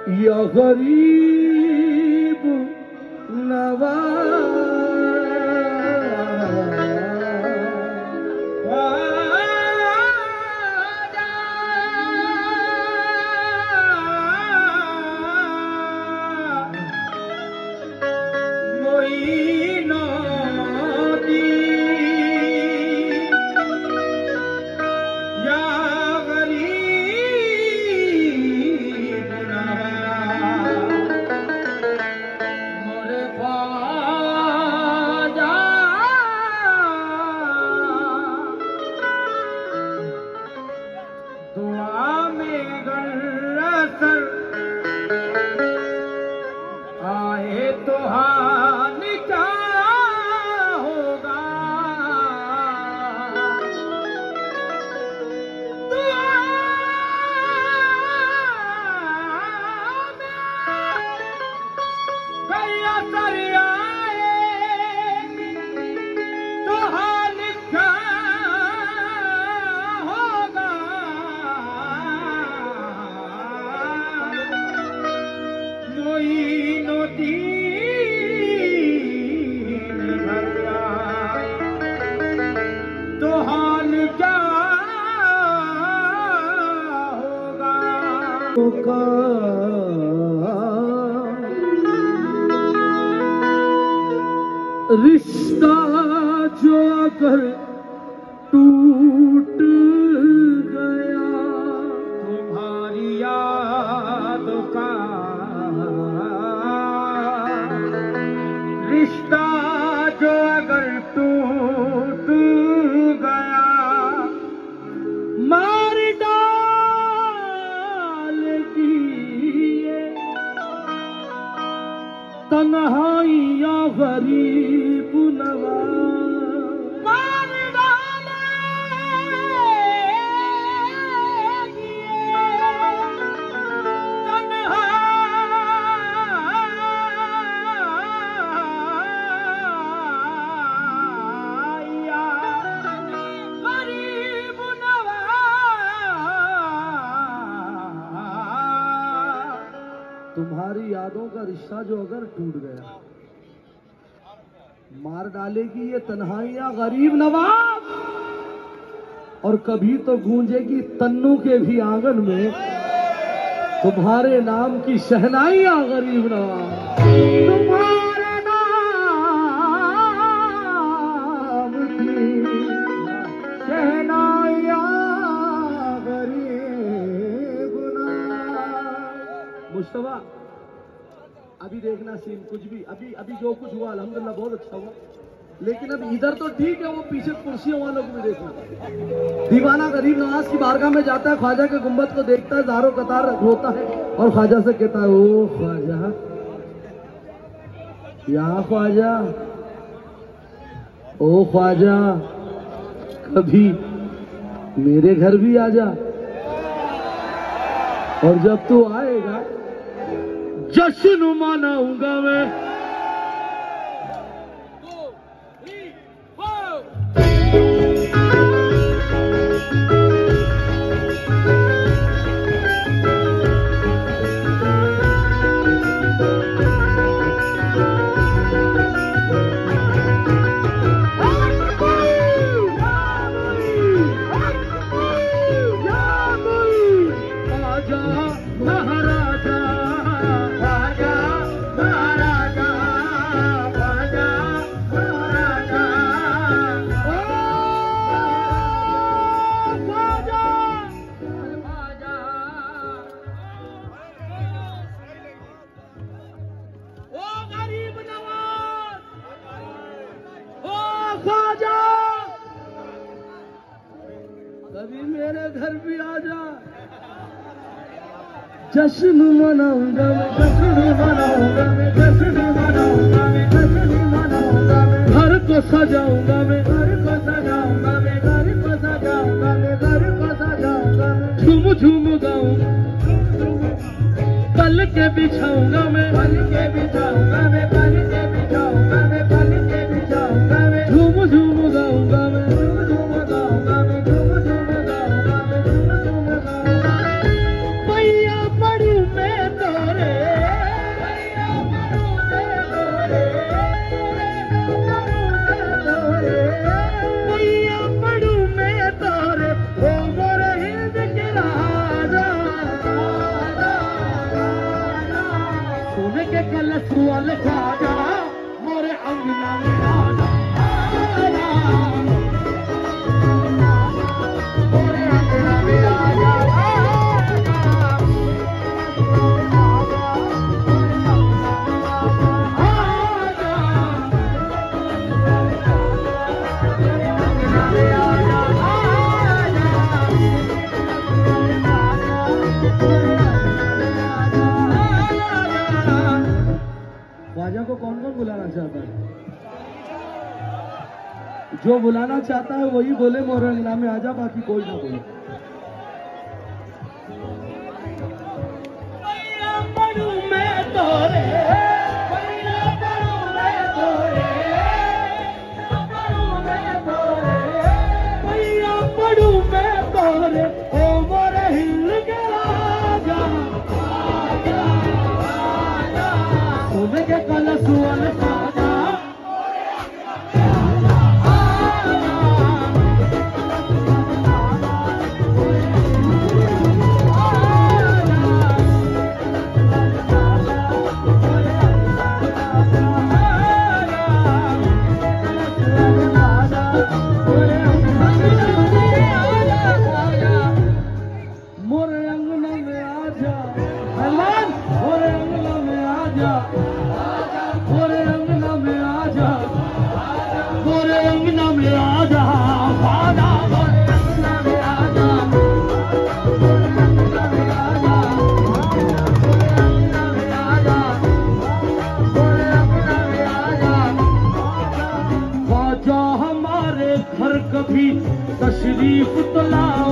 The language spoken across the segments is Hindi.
या गरीब नवाज रिश्ता जो अगर टूट गया तुम्हारी याद का रिश्ता जो अगर टूट गया मार डालेगी ये तन्हाइयाँ गरीब नवाज मार डालेगी ये तन्हाइयाँ गरीब नवाज तुम्हारी यादों का रिश्ता जो अगर टूट गया मार डालेगी ये तन्हाइयां गरीब नवाज और कभी तो गूंजेगी तन्नू के भी आंगन में तुम्हारे नाम की शहनाइयां गरीब नवाज तुम्हारे नाम की शहनाइयां गरीब नवाज। मुस्तफा अभी देखना सीन कुछ भी अभी जो कुछ हुआ अल्हम्दुलिल्लाह बहुत अच्छा हुआ, लेकिन अब इधर तो ठीक है, वो पीछे कुर्सियों वालों को भी देखना। दीवाना गरीब नवाज की बारगाह में जाता है, ख्वाजा के गुंबद को देखता है, ज़ारो कतार रोता है और ख्वाजा से कहता है, ओ ख्वाजा या ख्वाजा, ओ ख्वाजा कभी मेरे घर भी आ जा और जब तू आएगा जश्न मनाऊंगा मैं। कभी मेरे घर भी आ जा, जश्न मनाऊंगा मैं, जश्न मनाऊंगा मैं, जश्न मनाऊंगा मैं, जश्न मनाऊंगा मैं, घर को सजाऊंगा मैं, घर को सजाऊंगा मैं, घर को सजाऊंगा मैं, घर को सजाऊंगा मैं, झूम झूम गाऊंगा, पल के बिछाऊंगा मैं, पल के बिछाऊंगा मैं, पल के बिछाऊंगा मैं, पल के बिछाऊंगा मैं, झूम झूम गाऊंगा मैं, झूम झूम गाऊंगा मैं, झूम झूम गाऊंगा मैं, झूम झूम गाऊंगा। पैया पड़ू मैं तोरे सुअल ख्वाजा मोरे अंगना में आजा मोरे अंगना में आजा ख्वाजा को कौन कौन बुलाना चाहता है? जो बुलाना चाहता है वही बोले मोरे अंगना में आजा, बाकी कोई ना बोले। पढ़ू मैं तोरे ओ मोरे हिल के राजा सुन के कल सुअल ख्वाजा कभी तशरीफ तो लाओ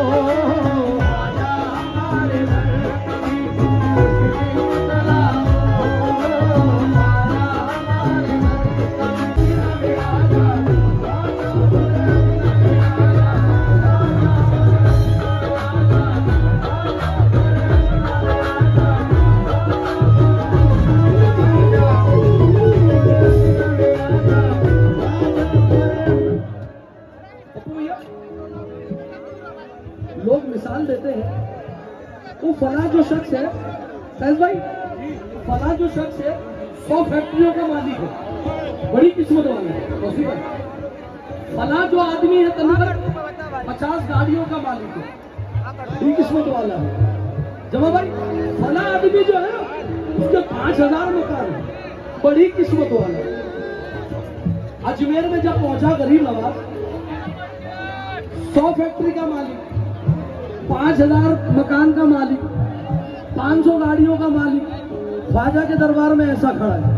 हमारे घर कभी तशरीफ तो लाओ लोग मिसाल देते हैं, वो फला जो शख्स है फैज भाई, फला जो शख्स है 100 फैक्ट्रियों का मालिक है, बड़ी किस्मत वाला है। भाई फला जो आदमी है तनवर 50 गाड़ियों का मालिक है, बड़ी किस्मत वाला है। जमा भाई फला आदमी जो है उसके 5000 मकान है, बड़ी किस्मत वाला है। अजमेर में जब पहुंचा गरीब नवाज 100 फैक्ट्री का मालिक, 5000 मकान का मालिक, 500 गाड़ियों का मालिक, ख्वाजा के दरबार में ऐसा खड़ा है।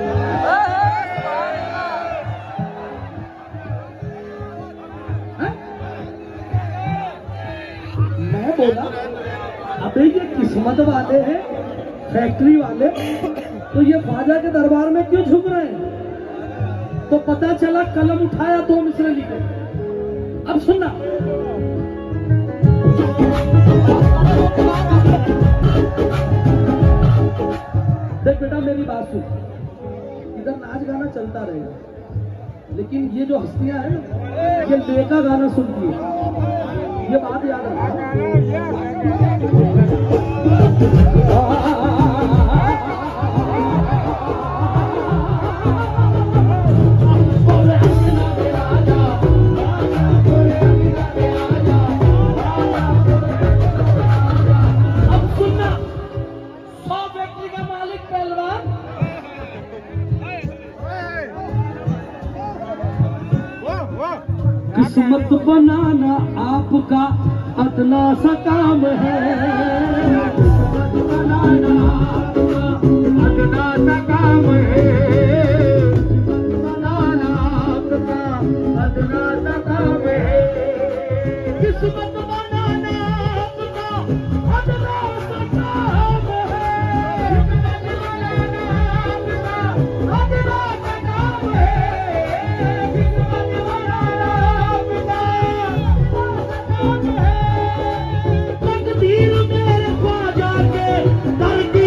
मैं बोला अबे ये किस्मत वाले हैं फैक्ट्री वाले, तो ये ख्वाजा के दरबार में क्यों झुक रहे हैं? तो पता चला कलम उठाया तो मिसरे लिखे। अब सुनना, देख बेटा मेरी बात सुन, इधर नाच गाना चलता रहेगा, लेकिन ये जो हस्तियां हैं ये लेका गाना सुनती है, ये बात याद रखना। किस्मत बनाना आपका अदना सा काम है, किस्मत बनाना आपका अदना सा काम है, किस्मत बनाना आपका अदना सा काम है, किस्मत बनाना आपका अदना सा काम है, किस्मत बनाना आपका अदना सा काम है, किस्मत बनाना तकदीर मेरे ख्वाजा के दर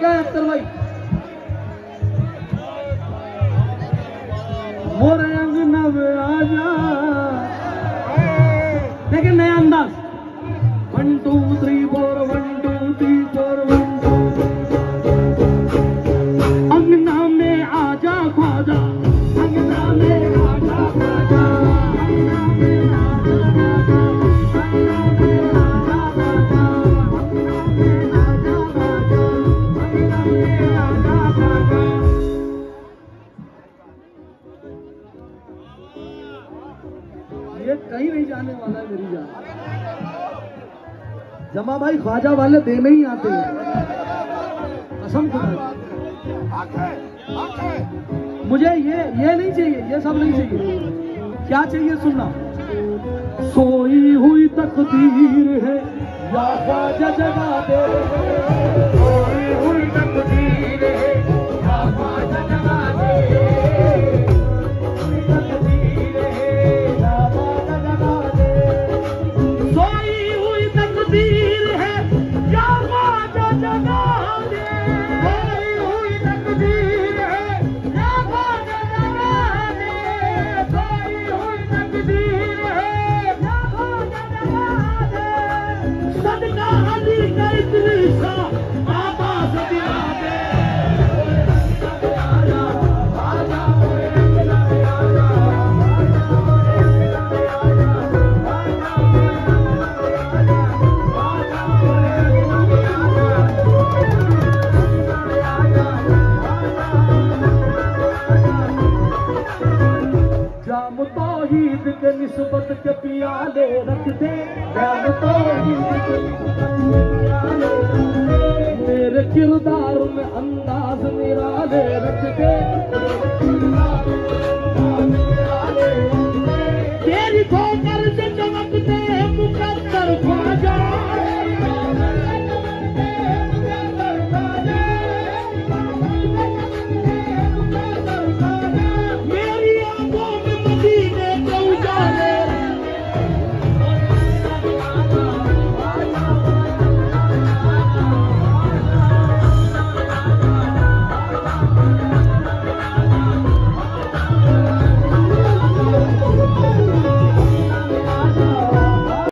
गए अख्तर भाई। मोरे अंगना में आजा, लेकिन नया अंदाज। 1 2 3 4 1 2 3 4 1 2। अंगना में आजा ख्वाजा, अंगना में आजा ख्वाजा, अंगना में आजा ये कहीं नहीं जाने वाला है मेरी जान। जमा भाई ख्वाजा वाले देने ही आते हैं, कसम खुदा। मुझे ये नहीं चाहिए, ये सब नहीं चाहिए। क्या चाहिए सुनना। सोई हुई तकदीर है या ख्वाजा जगा दे, सोई हुई तकदीर है या ख्वाजा जगा दे, तकदीर है या ख्वाजा जगा दे, सोई हुई तकदीर है या ख्वाजा जगा दे, सोई हुई तकदीर है या ख्वाजा जगा दे, सोई हुई तकदीर है या ख्वाजा जगा दे, सदका अली का इदरीसा आवाज़ दिला दे, आजा आजा जाम तौहीद के निस्बत के पियाले रख दे, जाम तौहीद के निस्बत के पियाले रख दे, मेरे किरदार में अंदाज निराले रख दे।